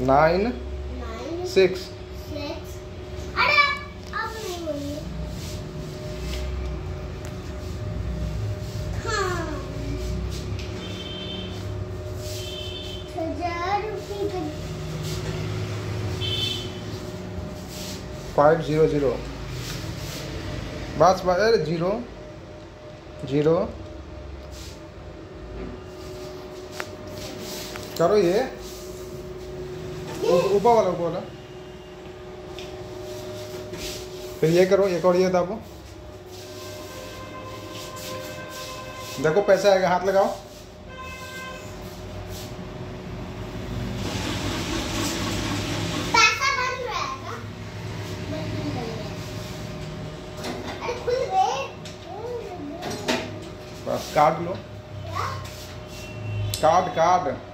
9 6 अरे अब नहीं बोलिए। हाँ 1000 रुपये 500 बस अरे 0 0 करो ये ऊपर वाला फिर ये करो, एक और ये दाबो। देखो पैसा आएगा, हाथ लगाओ। पैसा बन रहा है ना? अरे खुल गए। बस कार्ड लो, क्या? कार्ड